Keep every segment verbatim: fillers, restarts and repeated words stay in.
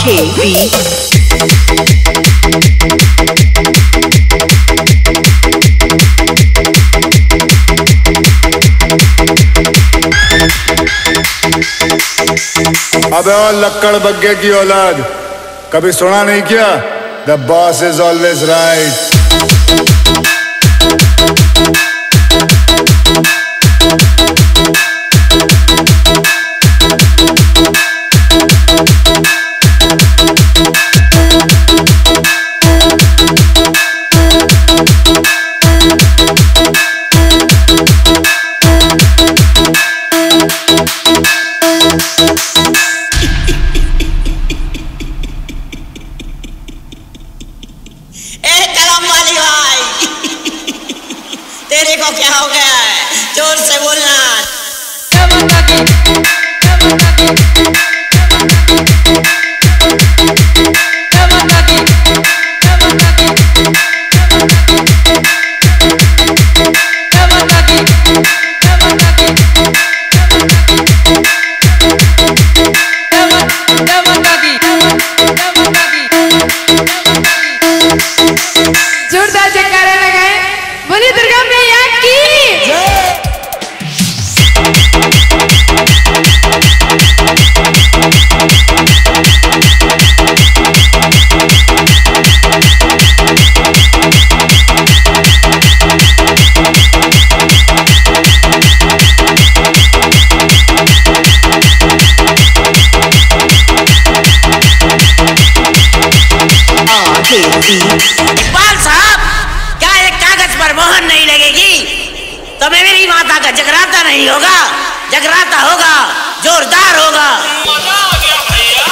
K B अबे और लक्कड़ बग्गे की औलाद, कभी सुना नहीं क्या? The boss is always right. तेरे को क्या हो गया है? जोर से बोलना। जोरदार जयकारा लगाएं, बोलिए दुर्गा मैया की जय। इकबाल साहब, क्या एक कागज पर मोहर नहीं लगेगी तो मेरी माता का जगराता नहीं होगा? जगराता होगा, जोरदार होगा। मजा आ गया भैया।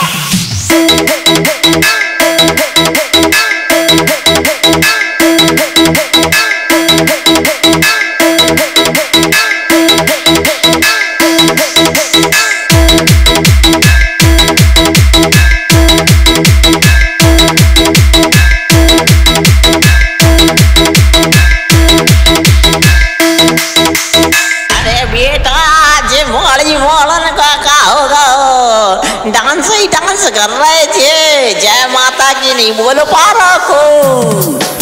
डांस ही डांस कर रहे थे, जय माता की नहीं बोल पा रहा को।